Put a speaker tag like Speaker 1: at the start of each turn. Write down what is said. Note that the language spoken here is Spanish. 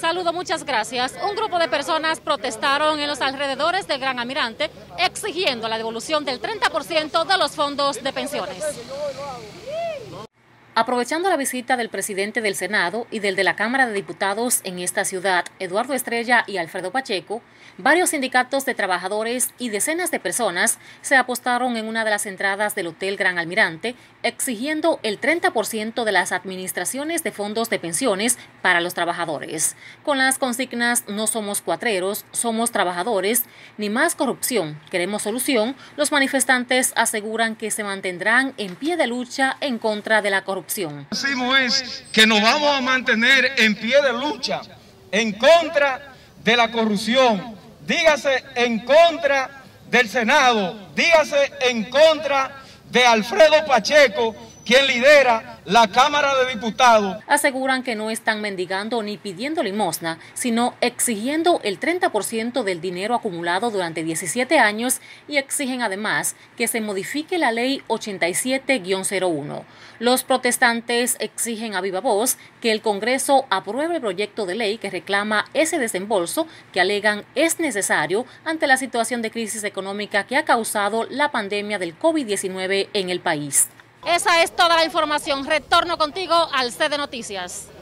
Speaker 1: Saludo, muchas gracias. Un grupo de personas protestaron en los alrededores del Gran Almirante exigiendo la devolución del 30% de los fondos de pensiones. Aprovechando la visita del presidente del Senado y del de la Cámara de Diputados en esta ciudad, Eduardo Estrella y Alfredo Pacheco, varios sindicatos de trabajadores y decenas de personas se apostaron en una de las entradas del Hotel Gran Almirante, exigiendo el 30% de las administraciones de fondos de pensiones para los trabajadores. Con las consignas "No somos cuatreros, somos trabajadores, ni más corrupción, queremos solución", los manifestantes aseguran que se mantendrán en pie de lucha en contra de la corrupción.
Speaker 2: Decimos es que nos vamos a mantener en pie de lucha en contra de la corrupción, dígase en contra del Senado, dígase en contra de Alfredo Pacheco, quien lidera la Cámara de Diputados.
Speaker 1: Aseguran que no están mendigando ni pidiendo limosna, sino exigiendo el 30% del dinero acumulado durante 17 años y exigen además que se modifique la Ley 87-01. Los protestantes exigen a viva voz que el Congreso apruebe el proyecto de ley que reclama ese desembolso que alegan es necesario ante la situación de crisis económica que ha causado la pandemia del COVID-19 en el país. Esa es toda la información. Retorno contigo al CD Noticias.